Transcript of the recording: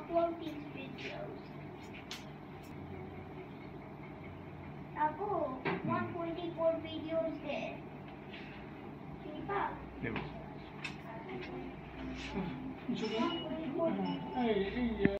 upload these videos. Ako, 124 videos din. Sige pa. Ay,